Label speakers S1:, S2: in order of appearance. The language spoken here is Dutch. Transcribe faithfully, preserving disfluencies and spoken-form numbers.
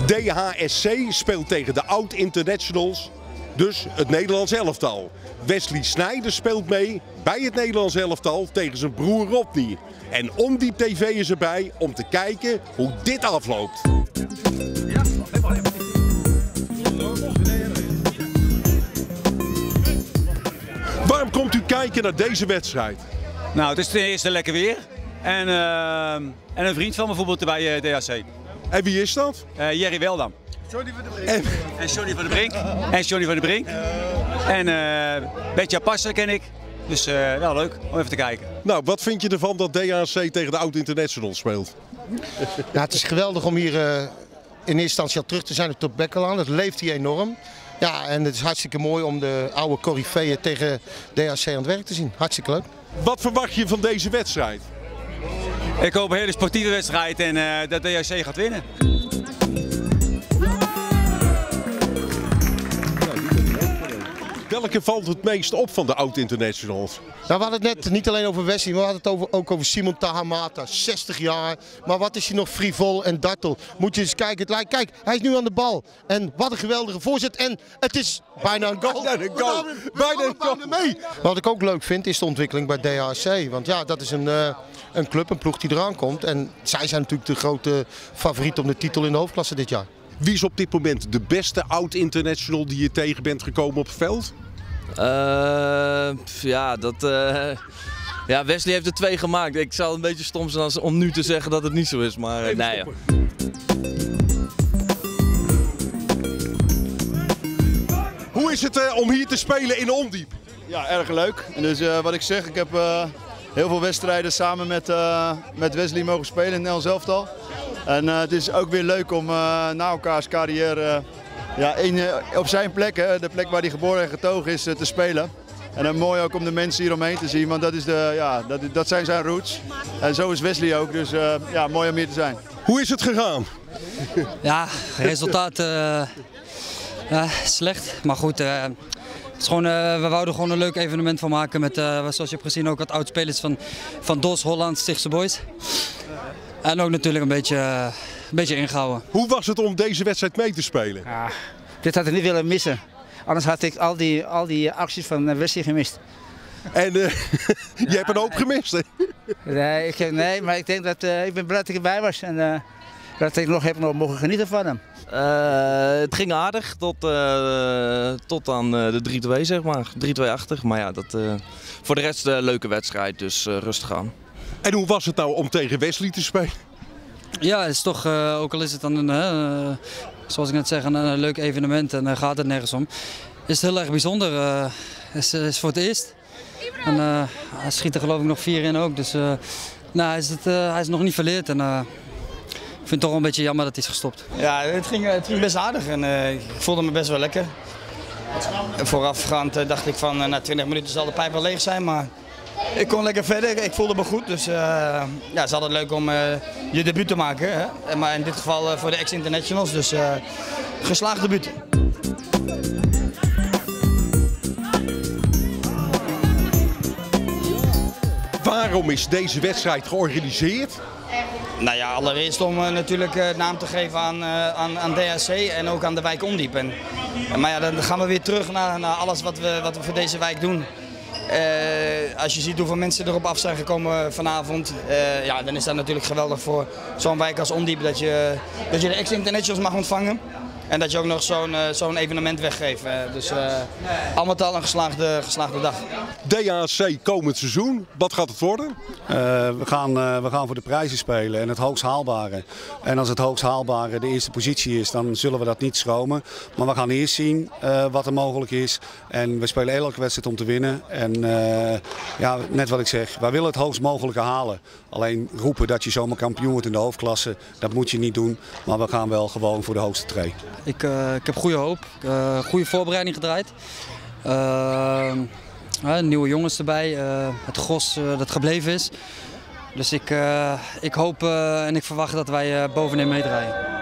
S1: D H S C speelt tegen de oud-internationals, dus het Nederlands elftal. Wesley Sneijder speelt mee bij het Nederlands elftal tegen zijn broer Rodney. En Ondiep T V is erbij om te kijken hoe dit afloopt. Waarom komt u kijken naar deze wedstrijd?
S2: Nou, het is ten eerste lekker weer. En, uh, en een vriend van me bijvoorbeeld bij uh, D H C.
S1: En wie is dat?
S2: Uh, Jerry Weldam.
S3: Johnny van de Brink.
S1: En,
S2: en Johnny van de Brink. En Johnny van de Brink. En uh, Betja Passer ken ik. Dus uh, wel leuk om even te kijken.
S1: Nou, wat vind je ervan dat D H S C tegen de oud-internationals speelt?
S4: Ja, het is geweldig om hier uh, in eerste instantie al terug te zijn op Top Bekkelaan. Het leeft hier enorm. Ja, en het is hartstikke mooi om de oude coryfeeën tegen D H C aan het werk te zien. Hartstikke leuk.
S1: Wat verwacht je van deze wedstrijd?
S2: Ik hoop een hele sportieve wedstrijd en uh, dat D H C gaat winnen.
S1: Welke valt het meest op van de oud-internationals?
S4: Nou, we hadden het net niet alleen over Wesley, maar we hadden het over, ook over Simon Tahamata, zestig jaar. Maar wat is hij nog frivol en dartel? Moet je eens kijken. Het lijkt, kijk, hij is nu aan de bal. En wat een geweldige voorzet. En het is bijna een goal.
S1: Bijna een goal.
S4: We gaan,
S1: Bijna een goal.
S4: bijna mee. Wat ik ook leuk vind is de ontwikkeling bij D H C. Want ja, dat is een, uh, een club, een ploeg die eraan komt. En zij zijn natuurlijk de grote favoriet om de titel in de hoofdklasse dit jaar.
S1: Wie is op dit moment de beste oud-international die je tegen bent gekomen op het veld?
S5: Uh, ja, dat, uh, ja, Wesley heeft er twee gemaakt. Ik zou een beetje stom zijn als, om nu te zeggen dat het niet zo is. Maar uh, nee, ja.
S1: Hoe is het uh, om hier te spelen in Ondiep?
S3: Ja, erg leuk. En dus uh, wat ik zeg, ik heb uh, heel veel wedstrijden samen met, uh, met Wesley mogen spelen in het Nederlands elftal. En uh, het is ook weer leuk om uh, na elkaars carrière uh, ja, in, uh, op zijn plek, hè, de plek waar hij geboren en getogen is, uh, te spelen. En dan mooi ook om de mensen hier omheen te zien, want dat, is de, ja, dat, dat zijn zijn roots. En zo is Wesley ook, dus uh, ja, mooi om hier te zijn.
S1: Hoe is het gegaan?
S6: Ja, resultaat uh, uh, slecht, maar goed. Uh, het is gewoon, uh, we wouden gewoon een leuk evenement van maken met, uh, zoals je hebt gezien, ook wat oud-spelers van, van D O S, Holland, Stichtse Boys. En ook natuurlijk een beetje, uh, een beetje ingehouden.
S1: Hoe was het om deze wedstrijd mee te spelen?
S7: Ja, dit had ik niet willen missen. Anders had ik al die, al die acties van Wesley gemist.
S1: En uh, je ja, hebt een hoop gemist, hè?
S7: Nee, ik, nee, maar ik denk dat uh, ik ben blij dat ik erbij was en uh, dat ik nog heb nog mogen genieten van hem.
S5: Uh, het ging aardig tot, uh, tot aan uh, de drie twee, zeg maar. drie twee-achtig. Maar ja, dat, uh, voor de rest een uh, leuke wedstrijd, dus uh, rustig aan.
S1: En hoe was het nou om tegen Wesley te spelen?
S6: Ja, het is toch, uh, ook al is het dan een, uh, zoals ik net zeg, een, een leuk evenement en uh, gaat het nergens om. Is het heel erg bijzonder. Uh, is, is voor het eerst. En uh, hij schiet er geloof ik nog vier in ook. Dus uh, nou, hij, is het, uh, hij is nog niet verleerd. En, uh, ik vind het toch wel een beetje jammer dat hij is gestopt.
S7: Ja, het ging, het ging best aardig en uh, ik voelde me best wel lekker. Voorafgaand uh, dacht ik van uh, na twintig minuten zal de pijp wel leeg zijn, maar ik kon lekker verder. Ik voelde me goed, dus uh, ja, het is altijd leuk om uh, je debuut te maken. Hè? Maar in dit geval uh, voor de ex-internationals, dus uh, geslaagd debuut.
S1: Waarom is deze wedstrijd georganiseerd?
S7: Nou ja, allereerst om uh, natuurlijk uh, naam te geven aan, uh, aan, aan D H C en ook aan de wijk Ondiep. En, maar ja, dan gaan we weer terug naar, naar alles wat we, wat we voor deze wijk doen. Uh, als je ziet hoeveel mensen erop af zijn gekomen vanavond, uh, ja, dan is dat natuurlijk geweldig voor zo'n wijk als Ondiep dat je, dat je de ex-internationals mag ontvangen. En dat je ook nog zo'n uh, zo'n evenement weggeeft. Uh, dus uh, al met al een geslaagde, geslaagde dag.
S1: D H C komend seizoen, wat gaat het worden?
S8: Uh, we, gaan, uh, we gaan voor de prijzen spelen en het hoogst haalbare. En als het hoogst haalbare de eerste positie is, dan zullen we dat niet schromen. Maar we gaan eerst zien uh, wat er mogelijk is. En we spelen elke wedstrijd om te winnen. En uh, ja, net wat ik zeg, wij willen het hoogst mogelijke halen. Alleen roepen dat je zomaar kampioen wordt in de hoofdklasse, dat moet je niet doen. Maar we gaan wel gewoon voor de hoogste tree.
S6: Ik, uh, ik heb goede hoop, uh, goede voorbereiding gedraaid. Uh, uh, nieuwe jongens erbij, uh, het gros uh, dat gebleven is. Dus ik, uh, ik hoop uh, en ik verwacht dat wij uh, bovenin meedraaien.